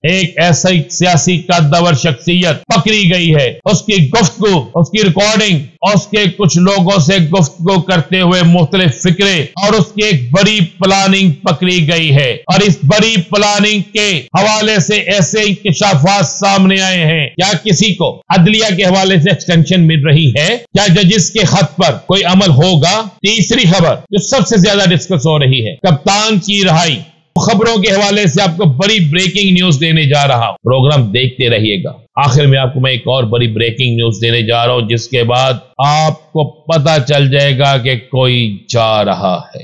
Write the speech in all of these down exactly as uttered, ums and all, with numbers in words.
ایک ایسا سیاسی قدور شخصیت پکڑی گئی ہے، اس کی گفتگو، اس کی ریکارڈنگ، اس کے کچھ لوگوں سے گفتگو کرتے ہوئے مختلف فکرے اور اس کی ایک بڑی پلاننگ پکڑی گئی ہے، اور اس بڑی پلاننگ کے حوالے سے ایسے انکشافات سامنے آئے ہیں۔ کیا کسی کو عدلیہ کے حوالے سے ایکسٹینشن مل رہی ہے؟ کیا ججز کے خط پر کوئی عمل ہوگا؟ تیسری خبر جو سب سے زیادہ ڈسکس ہو رہی ہے، کپتان کی رہائی۔ خبروں کے حوالے سے آپ کو بڑی بریکنگ نیوز دینے جا رہا ہوں، پروگرام دیکھتے رہیے گا۔ آخر میں آپ کو میں ایک اور بڑی بریکنگ نیوز دینے جا رہا ہوں، جس کے بعد آپ کو پتا چل جائے گا کہ کوئی جا رہا ہے۔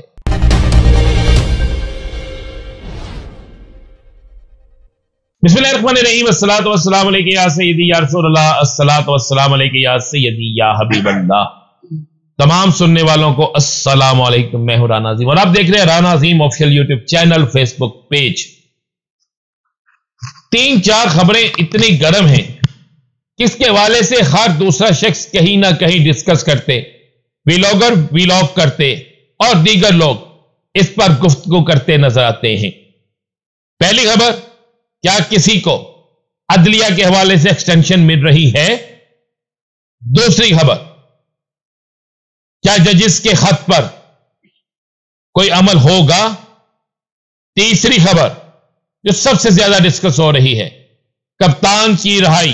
بسم اللہ الرحمن الرحیم، الصلاۃ والسلام علیک یا سیدی یا رسول اللہ، الصلاۃ والسلام علیک یا سیدی یا حبیب اللہ۔ تمام سننے والوں کو السلام علیکم، میں ہوں رانا عظیم اور آپ دیکھ رہے ہیں Rana Azeem official YouTube channel, Facebook page. تین چار خبریں اتنی گرم ہیں کہ اس کے حوالے سے ہر دوسرا شخص کہیں نہ کہیں ڈسکس کرتے، ویلاگر ویلاگ کرتے اور دیگر لوگ اس پر گفتگو کرتے نظر آتے ہیں۔ پہلی خبر، کیا کسی کو عدلیہ کے حوالے سے ایکسٹینشن مل رہی ہے؟ دوسری خبر، کیا ججز کے خط پر کوئی عمل ہوگا؟ تیسری خبر جو سب سے زیادہ ڈسکس ہو رہی ہے، کپتان کی رہائی۔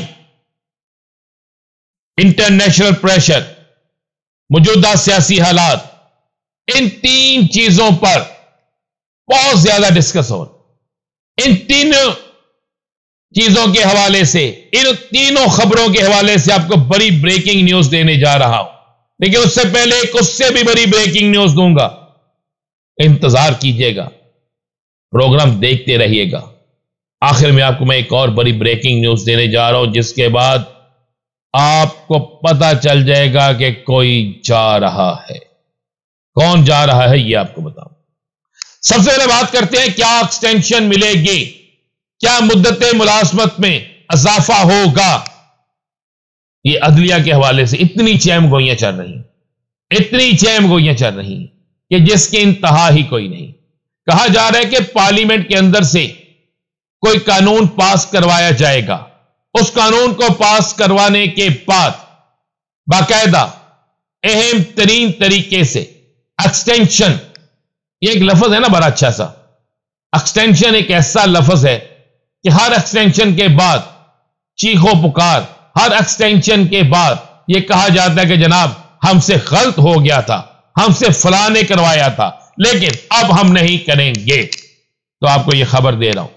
انٹرنیشنل پریشر، موجودہ سیاسی حالات، ان تین چیزوں پر بہت زیادہ ڈسکس ہو رہا۔ ان تینوں چیزوں کے حوالے سے، ان تینوں خبروں کے حوالے سے آپ کو بڑی بریکنگ نیوز دینے جا رہا ہوں، لیکن اس سے پہلے ایک اس سے بھی بڑی بریکنگ نیوز دوں گا، انتظار کیجئے گا، پروگرام دیکھتے رہیے گا۔ آخر میں آپ کو میں ایک اور بڑی بریکنگ نیوز دینے جا رہا ہوں، جس کے بعد آپ کو پتا چل جائے گا کہ کوئی جا رہا ہے۔ کون جا رہا ہے یہ آپ کو بتاؤں۔ سب سے پہلے بات کرتے ہیں، کیا ایکسٹینشن ملے گی؟ کیا مدت ملازمت میں اضافہ ہوگا؟ یہ عدلیہ کے حوالے سے اتنی چیم گوئیاں چل رہی ہیں، اتنی چیم گوئیاں چل رہی ہیں کہ جس کی انتہا ہی کوئی نہیں۔ کہا جا رہا ہے کہ پارلیمنٹ کے اندر سے کوئی قانون پاس کروایا جائے گا، اس قانون کو پاس کروانے کے بعد باقاعدہ اہم ترین طریقے سے ایکسٹینشن، یہ ایک لفظ ہے نا بڑا اچھا سا، ایکسٹینشن ایک ایسا لفظ ہے کہ ہر ایکسٹینشن کے بعد چیخو پکار، ہر ایکسٹینشن کے بعد یہ کہا جاتا ہے کہ جناب ہم سے غلط ہو گیا تھا، ہم سے فلاں نے کروایا تھا، لیکن اب ہم نہیں کریں گے۔ تو آپ کو یہ خبر دے رہا ہوں،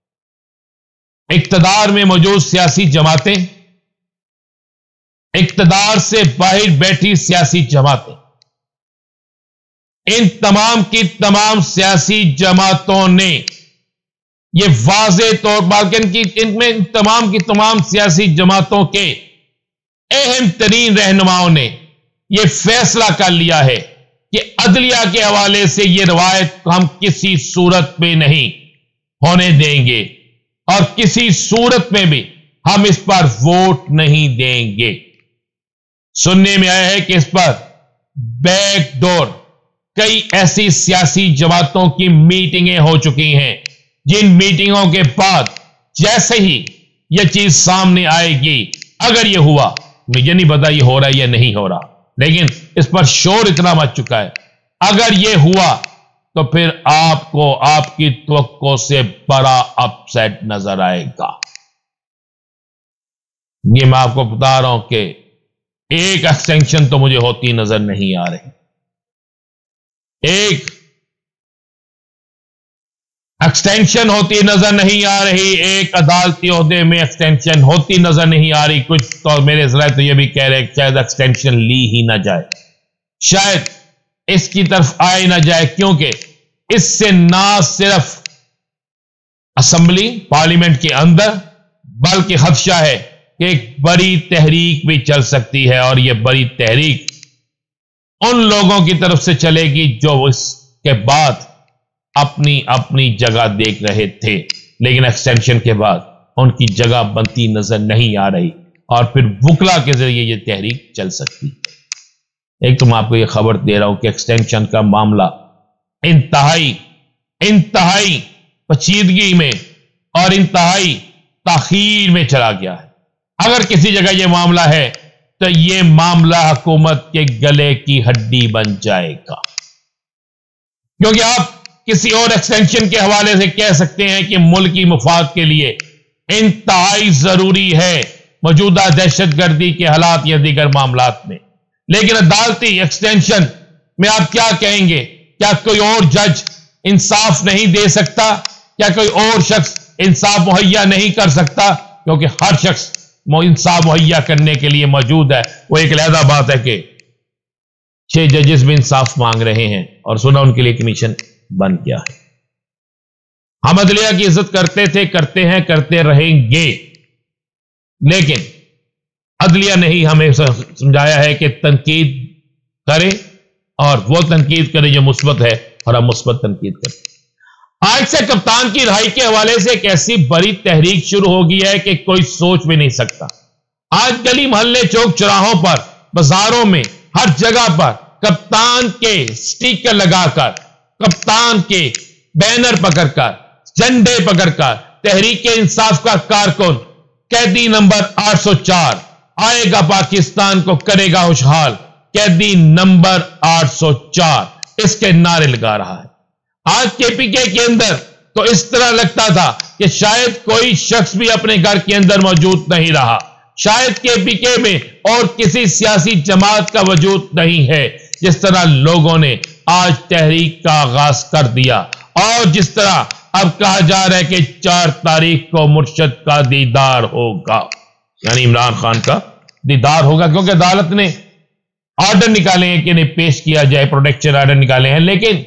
اقتدار میں موجود سیاسی جماعتیں، اقتدار سے باہر بیٹھی سیاسی جماعتیں، ان تمام کی تمام سیاسی جماعتوں نے یہ واضح طور پر ان میں تمام کی تمام سیاسی جماعتوں کے اہم ترین رہنماؤں نے یہ فیصلہ کر لیا ہے کہ عدلیہ کے حوالے سے یہ روایت ہم کسی صورت میں نہیں ہونے دیں گے، اور کسی صورت میں بھی ہم اس پر ووٹ نہیں دیں گے۔ سننے میں آیا ہے کہ اس پر بیک ڈور کئی ایسی سیاسی جماعتوں کی میٹنگیں ہو چکی ہیں، جن میٹنگوں کے بعد جیسے ہی یہ چیز سامنے آئے گی، اگر یہ ہوا، مجھے نہیں پتا یہ ہو رہا ہے یا نہیں ہو رہا، لیکن اس پر شور اتنا مچ چکا ہے، اگر یہ ہوا تو پھر آپ کو آپ کی توقع سے بڑا اپ سیٹ نظر آئے گا۔ یہ میں آپ کو بتا رہا ہوں کہ ایک ایکسٹینشن تو مجھے ہوتی نظر نہیں آ رہی، ایک ایکسٹینشن ہوتی نظر نہیں آ رہی، ایک عدالتی عہدے میں ایکسٹینشن ہوتی نظر نہیں آ رہی۔ کچھ تو میرے ذرائع تو یہ بھی کہہ رہے کہ شاید ایکسٹینشن لی ہی نہ جائے، شاید اس کی طرف آئے نہ جائے، کیونکہ اس سے نہ صرف اسمبلی پارلیمنٹ کے اندر بلکہ خدشہ ہے کہ ایک بڑی تحریک بھی چل سکتی ہے، اور یہ بڑی تحریک ان لوگوں کی طرف سے چلے گی جو اس کے بعد اپنی اپنی جگہ دیکھ رہے تھے، لیکن ایکسٹینشن کے بعد ان کی جگہ بنتی نظر نہیں آ رہی، اور پھر وکلا کے ذریعے یہ تحریک چل سکتی۔ ایک تو میں آپ کو یہ خبر دے رہا ہوں کہ ایکسٹینشن کا معاملہ انتہائی انتہائی پیچیدگی میں اور انتہائی تاخیر میں چلا گیا ہے۔ اگر کسی جگہ یہ معاملہ ہے تو یہ معاملہ حکومت کے گلے کی ہڈی بن جائے گا، کیونکہ آپ کسی اور ایکسٹینشن کے حوالے سے کہہ سکتے ہیں کہ ملکی مفاد کے لیے انتہائی ضروری ہے موجودہ دہشت گردی کے حالات یا دیگر معاملات میں، لیکن عدالتی ایکسٹینشن میں آپ کیا کہیں گے؟ کیا کوئی اور جج انصاف نہیں دے سکتا؟ کیا کوئی اور شخص انصاف مہیا نہیں کر سکتا؟ کیونکہ ہر شخص انصاف مہیا کرنے کے لیے موجود ہے۔ وہ ایک علیحدہ بات ہے کہ چھ ججز بھی انصاف مانگ رہے ہیں اور سنا ان کے لیے کمیشن بن گیا ہے۔ ہم عدلیہ کی عزت کرتے تھے، کرتے ہیں، کرتے رہیں گے، لیکن عدلیہ نے ہی ہمیں سمجھایا ہے کہ تنقید کرے اور وہ تنقید کرے جو مثبت ہے، اور ہم مثبت تنقید کریں۔ آج سے کپتان کی رہائی کے حوالے سے ایک ایسی بڑی تحریک شروع ہو گئی ہے کہ کوئی سوچ بھی نہیں سکتا۔ آج گلی محلے چوک چوراہوں پر، بازاروں میں، ہر جگہ پر کپتان کے سٹیکر لگا کر، کپتان کے بینر پکڑ کر، جھنڈے پکڑ کر تحریک انصاف کا کارکن قیدی نمبر آٹھ سو چار آئے گا پاکستان کو کرے گا خوشحال، قیدی نمبر آٹھ سو چار اس کے نعرے لگا رہا ہے۔ آج کے پی کے کے اندر تو اس طرح لگتا تھا کہ شاید کوئی شخص بھی اپنے گھر کے اندر موجود نہیں رہا، شاید کے پی کے میں اور کسی سیاسی جماعت کا وجود نہیں ہے، جس طرح لوگوں نے آج تحریک کا آغاز کر دیا، اور جس طرح اب کہا جا رہا ہے کہ چار تاریخ کو مرشد کا دیدار ہوگا، یعنی عمران خان کا دیدار ہوگا، کیونکہ عدالت نے آرڈر نکالے ہیں کہ انہیں پیش کیا جائے، پروٹیکشن آرڈر نکالے ہیں، لیکن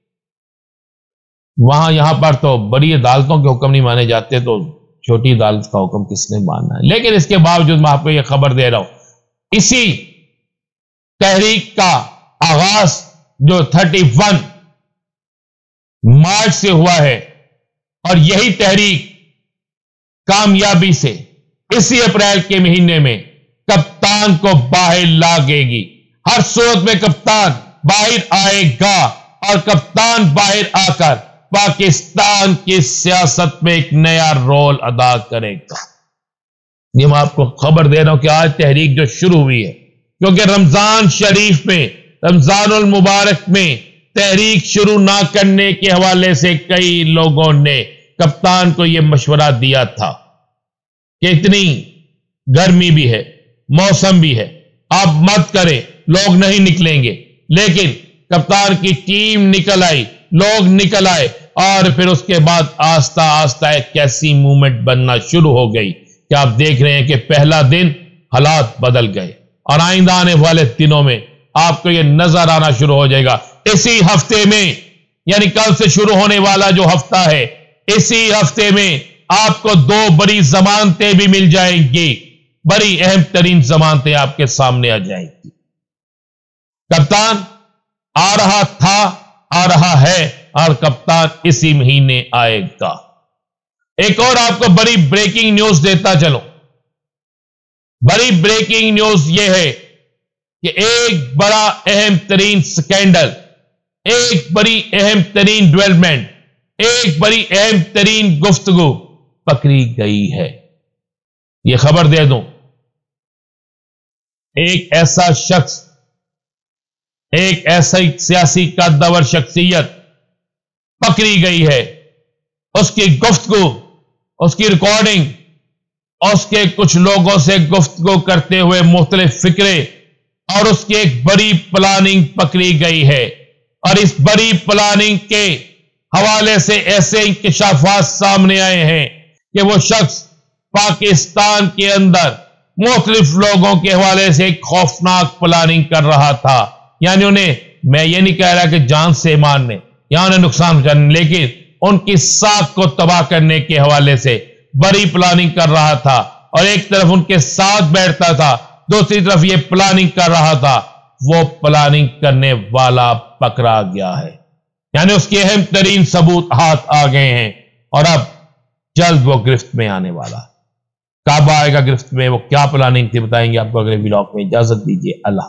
وہاں یہاں پر تو بڑی عدالتوں کے حکم نہیں مانے جاتے، تو چھوٹی عدالت کا حکم کس نے ماننا ہے؟ لیکن اس کے باوجود میں آپ کو یہ خبر دے رہا ہوں، اسی تحریک کا آغاز جو اکتیس مارچ سے ہوا ہے، اور یہی تحریک کامیابی سے اسی اپریل کے مہینے میں کپتان کو باہر لاگے گی۔ ہر صورت میں کپتان باہر آئے گا، اور کپتان باہر آ کر پاکستان کی سیاست میں ایک نیا رول ادا کرے گا۔ یہ میں آپ کو خبر دے رہا ہوں کہ آج تحریک جو شروع ہوئی ہے، کیونکہ رمضان شریف میں، رمضان المبارک میں تحریک شروع نہ کرنے کے حوالے سے کئی لوگوں نے کپتان کو یہ مشورہ دیا تھا کہ اتنی گرمی بھی ہے، موسم بھی ہے، آپ مت کریں، لوگ نہیں نکلیں گے، لیکن کپتان کی ٹیم نکل آئی، لوگ نکل آئے، اور پھر اس کے بعد آہستہ آہستہ ایک ایسی موومنٹ بننا شروع ہو گئی کہ آپ دیکھ رہے ہیں کہ پہلا دن حالات بدل گئے، اور آئندہ آنے والے دنوں میں آپ کو یہ نظر آنا شروع ہو جائے گا۔ اسی ہفتے میں، یعنی کل سے شروع ہونے والا جو ہفتہ ہے، اسی ہفتے میں آپ کو دو بڑی ضمانتیں بھی مل جائیں گی، بڑی اہم ترین ضمانتیں آپ کے سامنے آ جائیں گی۔ کپتان آ رہا تھا، آ رہا ہے، اور کپتان اسی مہینے آئے گا۔ ایک اور آپ کو بڑی بریکنگ نیوز دیتا چلوں۔ بڑی بریکنگ نیوز یہ ہے کہ ایک بڑا اہم ترین سکینڈل، ایک بڑی اہم ترین ڈیولپمنٹ، ایک بڑی اہم ترین گفتگو پکڑی گئی ہے۔ یہ خبر دے دوں، ایک ایسا شخص، ایک ایسا سیاسی قدور شخصیت پکڑی گئی ہے، اس کی گفتگو، اس کی ریکارڈنگ، اس کے کچھ لوگوں سے گفتگو کرتے ہوئے مختلف فکرے، اور اس کی ایک بڑی پلاننگ پکڑی گئی ہے، اور اس بڑی پلاننگ کے حوالے سے ایسے انکشافات سامنے آئے ہیں کہ وہ شخص پاکستان کے اندر مختلف لوگوں کے حوالے سے ایک خوفناک پلاننگ کر رہا تھا، یعنی انہیں، میں یہ نہیں کہہ رہا کہ جان سے مارنے یا انہیں نقصان پہنچانے، لیکن ان کی ساکھ کو تباہ کرنے کے حوالے سے بڑی پلاننگ کر رہا تھا، اور ایک طرف ان کے ساتھ بیٹھتا تھا، دوسری طرف یہ پلاننگ کر رہا تھا۔ وہ پلاننگ کرنے والا پکڑا گیا ہے، یعنی اس کے اہم ترین ثبوت ہاتھ آ گئے ہیں، اور اب جلد وہ گرفت میں آنے والا ہے۔ کب آئے گا گرفت میں، وہ کیا پلاننگ تھی، بتائیں گے آپ کو اگلے ولاگ میں۔ اجازت دیجیے، اللہ